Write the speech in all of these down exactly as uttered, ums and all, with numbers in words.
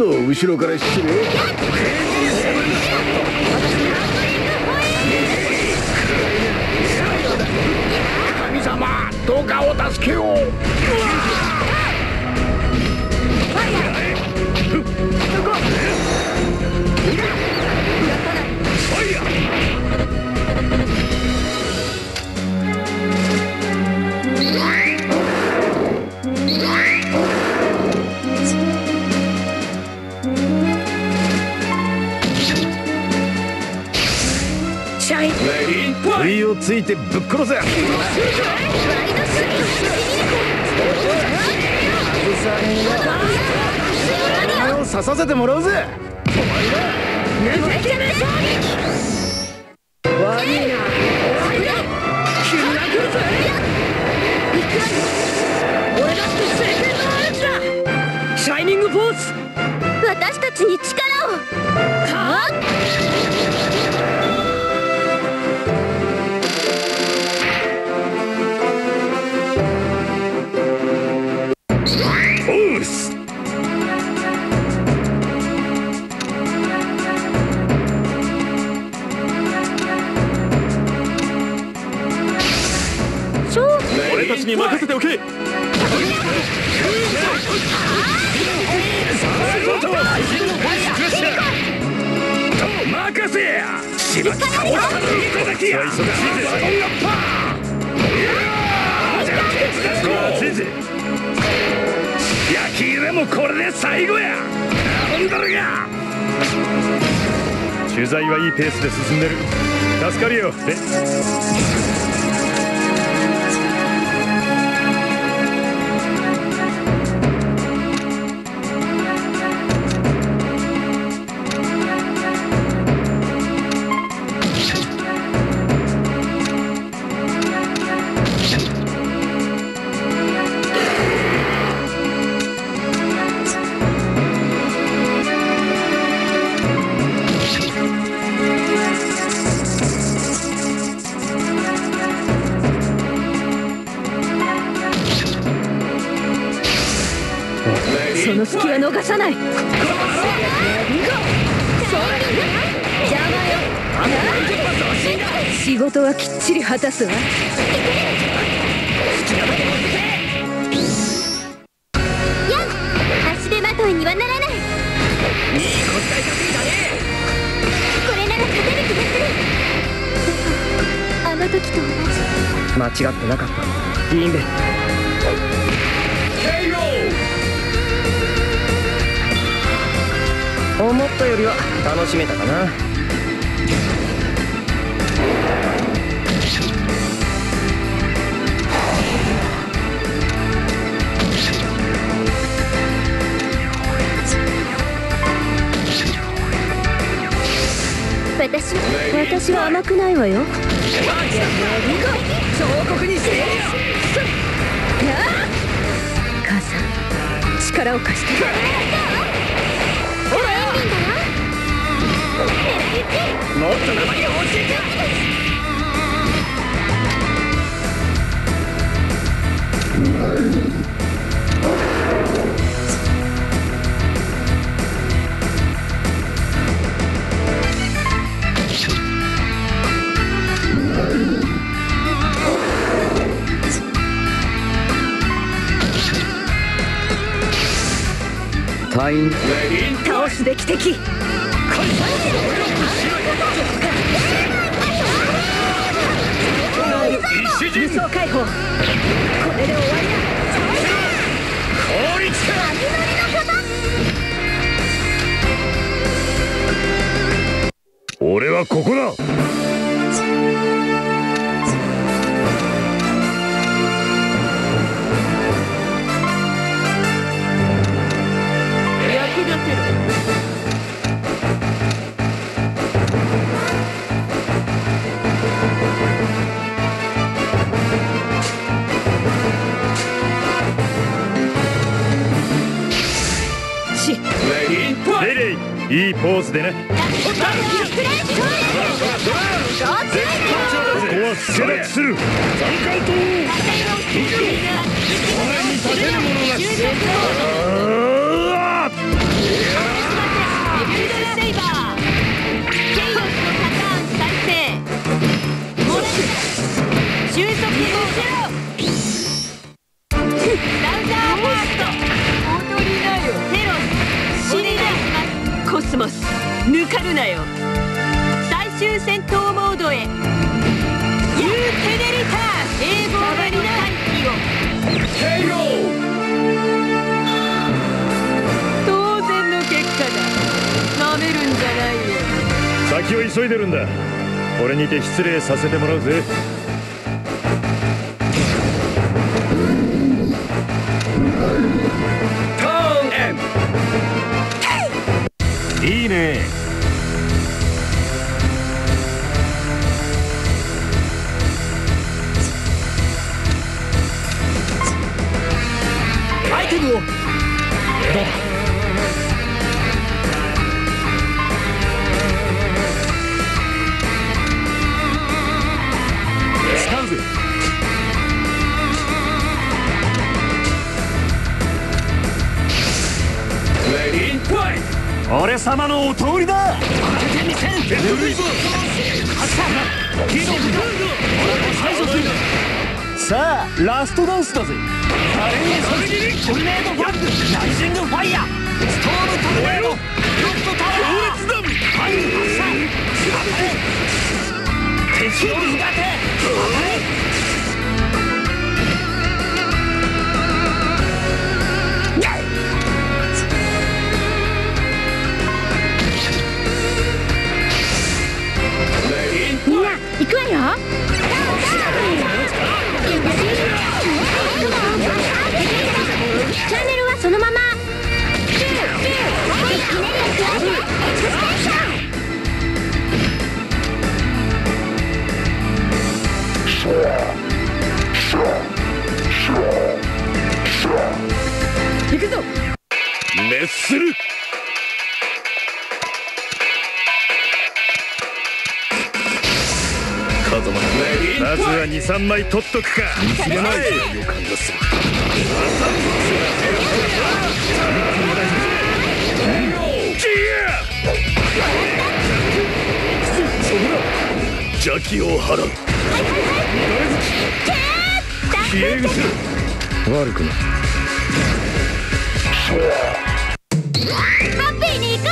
と後ろから失礼。神様、どうかお助けを。不意をついてぶっ殺せ。刺させてもらうぜ。悪いな。俺だって聖剣のアーチだ。シャイニングポーズ。 私たちに力を。はあ。 俺たちに任せておけ。任せや。しまった倒したのいただきや。忙しいぜ。焼き入れもこれで最後や。頼んだるが。取材はいいペースで進んでる。助かるよ。ね。 その隙は逃さない。邪魔よ。仕事はきっちり果たすわ。やっ足手まといにはならない。これなら勝てる気がする。あの時と同じ。 間違ってなかった。いいんで。思ったよりは楽しめたかな。 私私は甘くないわよ。 彫刻にしてやるよ。 母さん、力を貸して。 もっと生に教えて。 隊員倒すべき敵。輸送解放。これで終わりだ。 効率か。俺はここだ。役立てる。レレイ、いいポーズでね。ここは捨てする。残艦とそれに立てるものなし。 セイバーケイオスのパターン再生モレル収束モードラウザーファースト踊りなよテロスお願いしますコスモス抜かるなよ最終戦闘モードへユーテネリター英語での回避をケイオ当然の結果だなめるんじゃないよ先を急いでるんだ俺にて失礼させてもらうぜターンエンいいねアイテムをどうだ使うぜレディーファイト俺様のお通りだ当ててみせんレブリーボーヒーローズ最初するさあラストダンスだぜアレンジトルネードファングライジングファイヤーストームトルネードロットタワー強烈だファイン発射当たれ敵を苦手当たれみんな行くわよチャンネルはそのまま行くぞ熱するまずはにさんまい取っとくか見切れない予感がする邪気を払う消え癖悪くないハッピーに行こ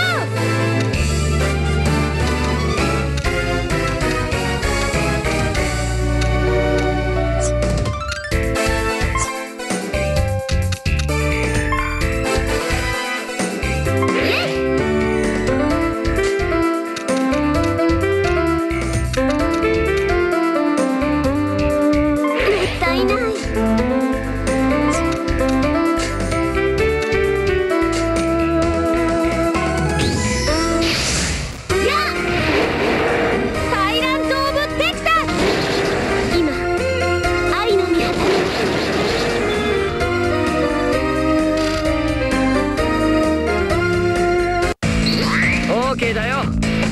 だよ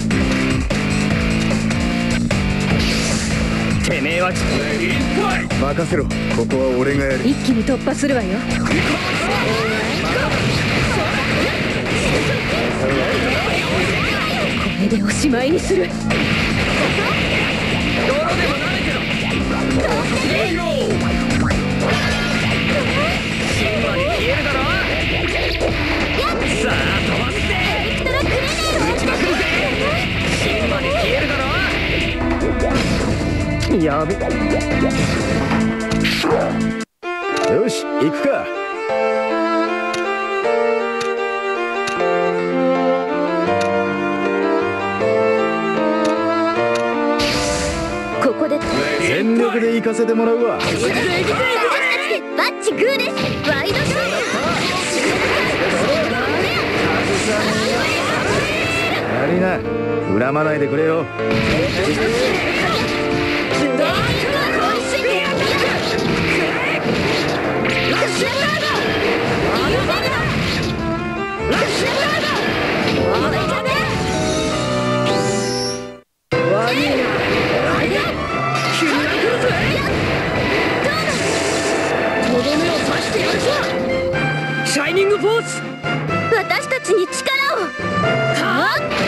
てめえは任せろここは俺がやる一気に突破するわよこれでおしまいにする泥でもなるけど芯まで消えるだろさあ飛ばすぜ撃ちまくるぜ芯まで消えるだろやべよし行くかここで全力で行かせてもらうわバッチグーですワイドショーやりな恨まないでくれよシャイニングフォース私たちに力をはあ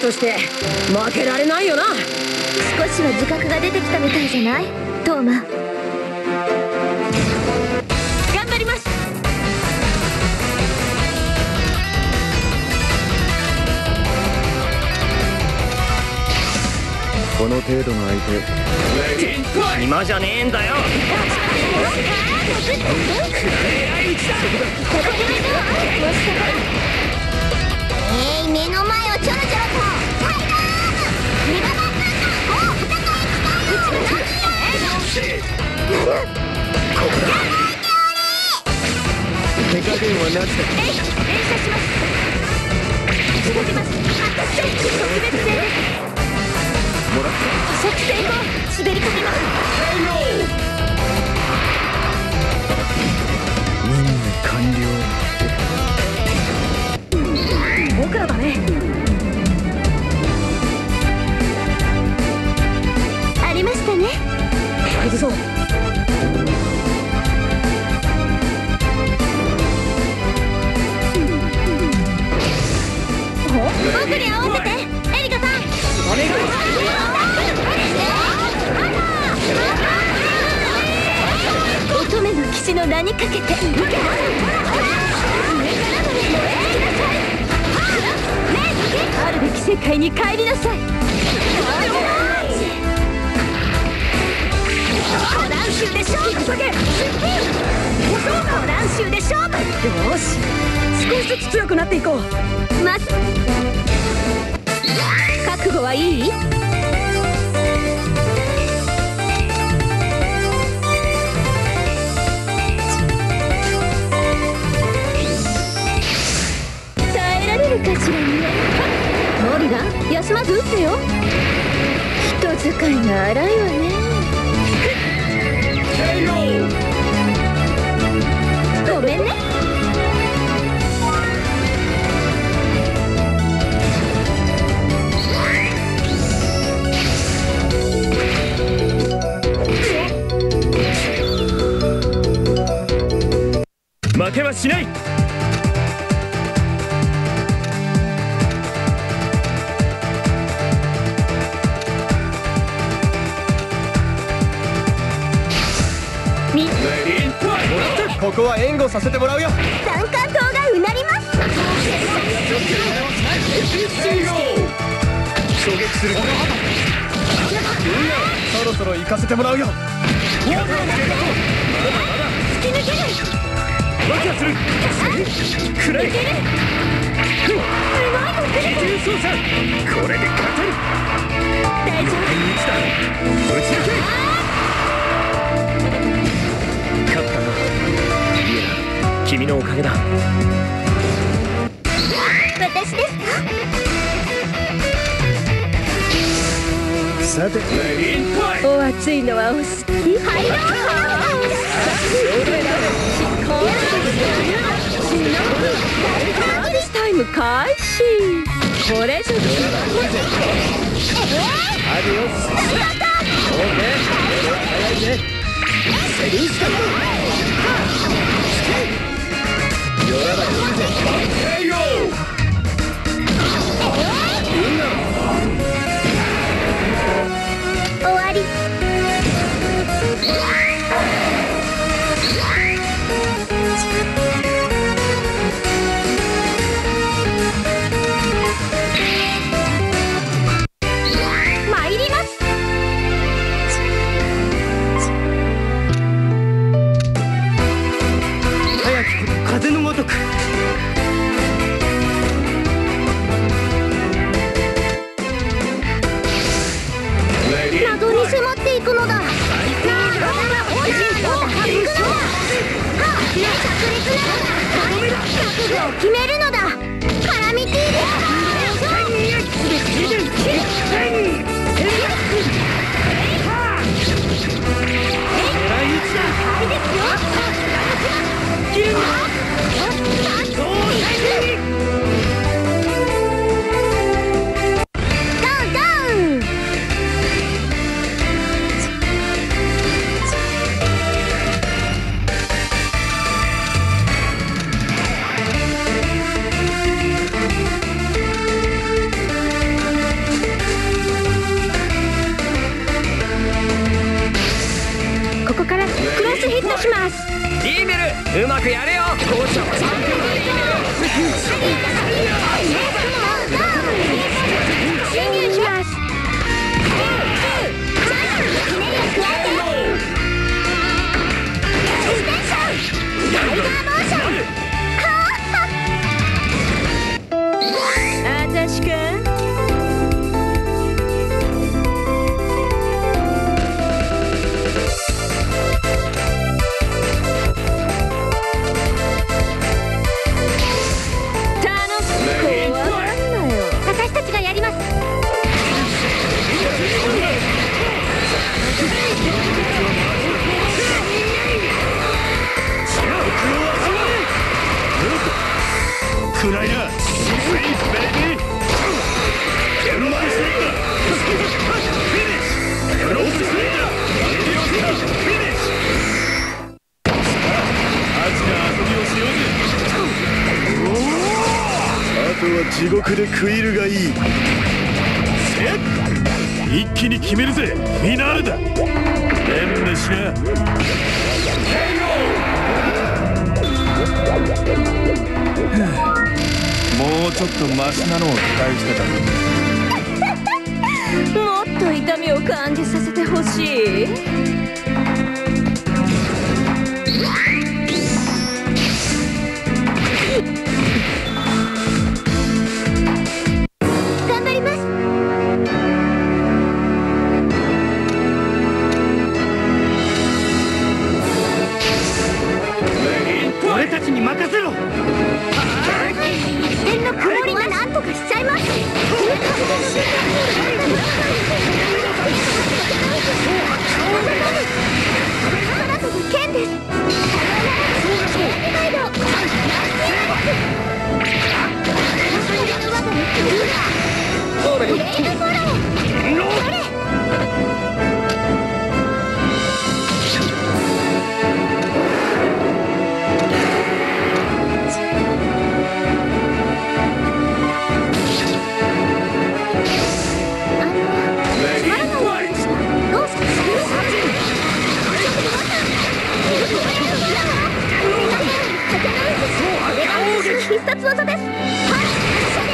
として負けられないよな。 少しは自覚が出てきたみたいじゃないトーマ。 頑張ります。 この程度の相手今じゃねえんだよ。 えい、目の前をちょろちょろとサイドメガバンバンバン、もう戦い手加減はなしだ。 連射します。仕掛けます。特別戦です。 もらった。 即成功。滑りかけます。 任務完了。 僕らだね。 ありましたね。 大丈夫そう。 僕に合わせてエリカさん。 お願いします。 乙女の騎士の名にかけて。 あるべき世界に帰りなさい。コナン州で勝負。コナン州で勝負。よし、少しずつ強くなっていこう。まず覚悟はいい？ 耐えられるかしらね。 モリガン、休まず撃ってよ。 人使いが荒いわね。 ごめんね。 負けはしない。ここは援護させてもらうよ。 三冠党がうなります。 衝撃する。そろそろ行かせてもらうよ。 突き抜ける。 ワクワクする。くらえ。すごいの重操作。これで勝てる。 大丈夫。 打ちだ。打ち抜け。勝ったな。いや、君のおかげだ。 私ですか。 さて、 お熱いのはお好き？ はいよサービスタイム開始。これじゃアディオス。オーケー。早いね。セリンスカ。よらば来るぜ。 終わり。参ります。 早く来る風のごとく。 謎に迫っていくのだ。なあ、おいしいぞ。はっ、着陸なのだ。覚悟を決めるのだ。カラミティーです。 まくやれよ。校舎はさんびょうでいいね。 侵入します。タイガーモーション。 あたしか私たちがやります。 くらいな。スイーベイビー。エロマンスインだ。フィニッシュ。エロースインだ。エリオスだ。フィニッシュ。さあ、アジな遊びをしようぜ。あとは地獄で食いるがいい。一気に決めるぜ。フィナーレだ。連打しな。もうちょっとマシなのを期待してた。 もっと痛みを感じさせてほしい。 頑張ります。 俺たちに任せろ。 一点の曇りはなんとかしちゃいます。空飛ぶ剣です。必殺技です。はい、発射です。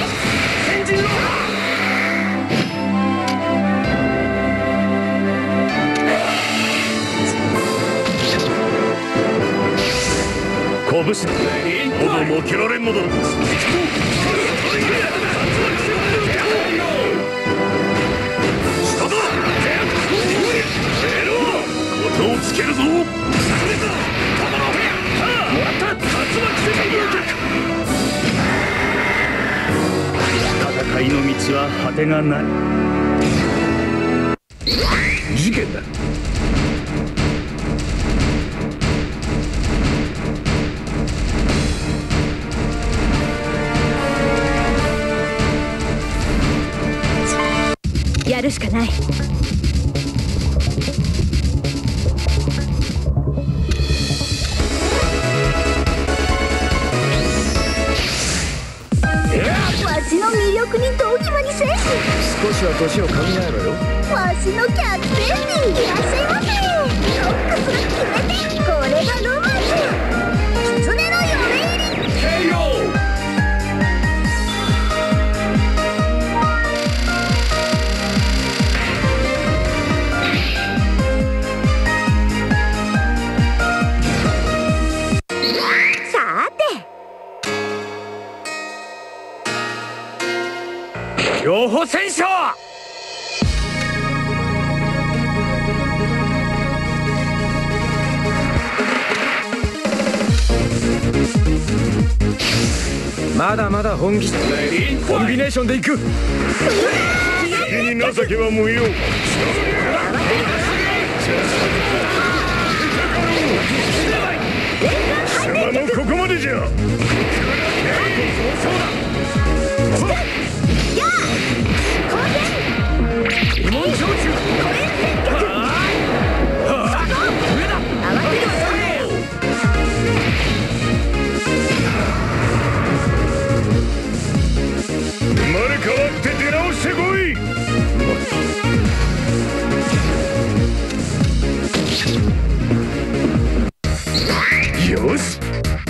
先陣を。拳炎も蹴られんのだ。下だ。エロー、音をつけるぞ。もらった。竜巻旋風脚。戦いの道は果てがない。事件だ。 やるしかない。 わしの魅力にどぎまにせんし。 少しは年を考えろよ。 わしのキャッチベイビーいらっしゃいませ。ロックする決めて。これがロマンス。狐の嫁入り。ケイオー。さて。 両方戦勝。まだまだ本気。コンビネーションでいく。 気に情けは無用。貴様のここまでじゃ。 やあ光線疑問承知。 コエン戦略。 上だ。 合わせるわよ。 生まれ変わって出直してこい。よし、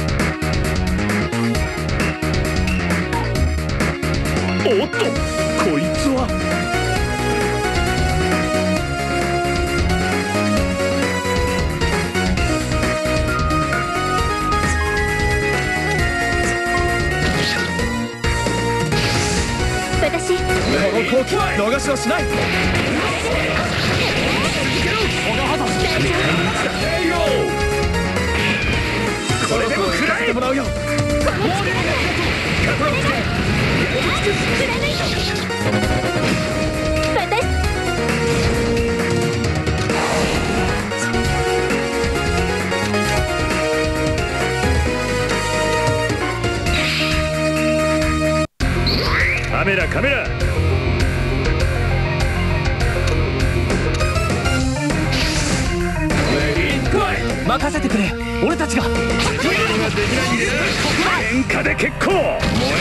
逃しはしない。これでも食らえてもらうよ。カメラカメラ。任せてくれ、俺たちが。喧嘩で結構。燃える。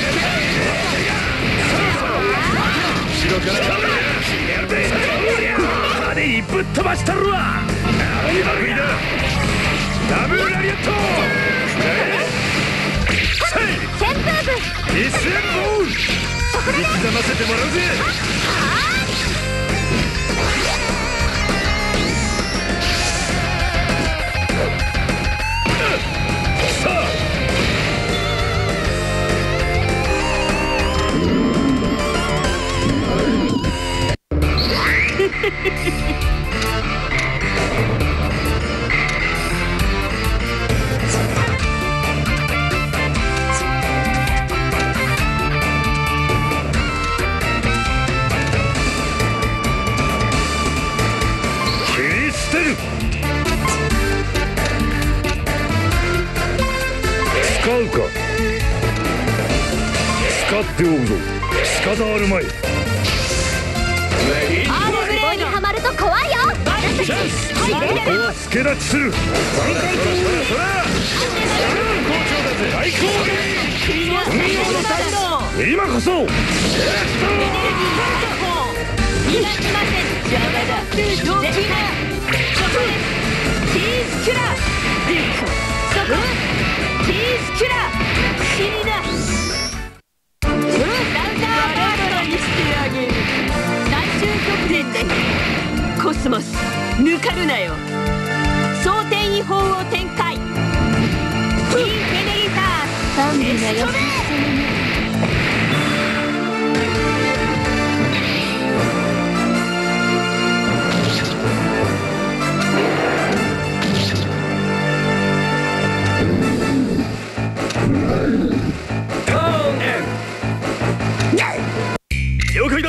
後ろから派手にぶっ飛ばしたるわ。ダブルラリアット。 旋風部一斉ボール。振り刻ませてもらうぜ。さあ使うか。使っておくぞ。仕方あるまい。 棒にはまると怖いよ。 ここは助立ちする。そらそらそら好調だぜ。大攻撃。今こそ。 キースキュラー死にだ。ダウンダーバードラにしてあげる。最終局面でコスモス抜かるなよ。蒼天異法を展開。インフィネリターエストレ了解だ。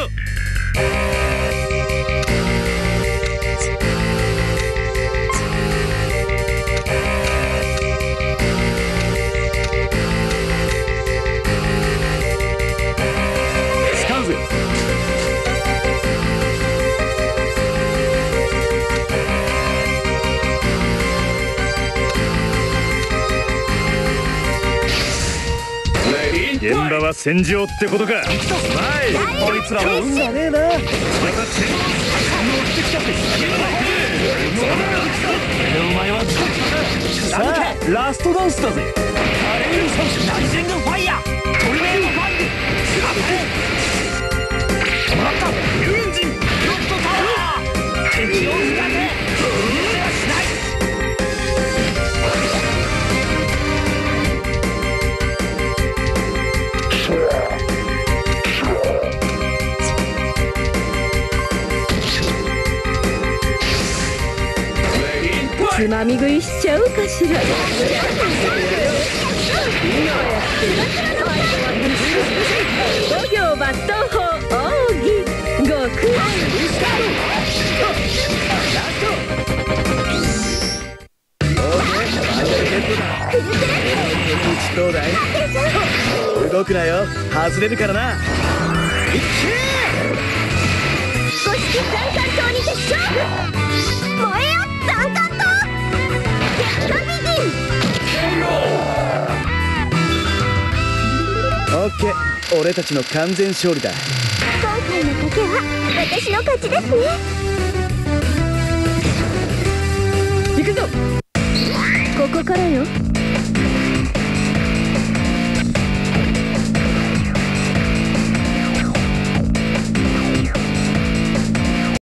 使うぜ。現場は戦場ってことか。こいつらも運がねえな。お前はさあラストダンスだぜ。カレールソンライジングファイヤートルネードファングもらったユンジンロットタワー敵を振らせ逃げはしない。 つまみ食いしちゃうかしら。五行抜刀法奥義極暗どうだい。動くなよ。外れるからな。 五色三冠刀にて勝負。燃えよ三冠刀。月下美人。 オッケー、俺たちの完全勝利だ。 今回の賭けは私の勝ちですね。 行くぞ。ここからよ。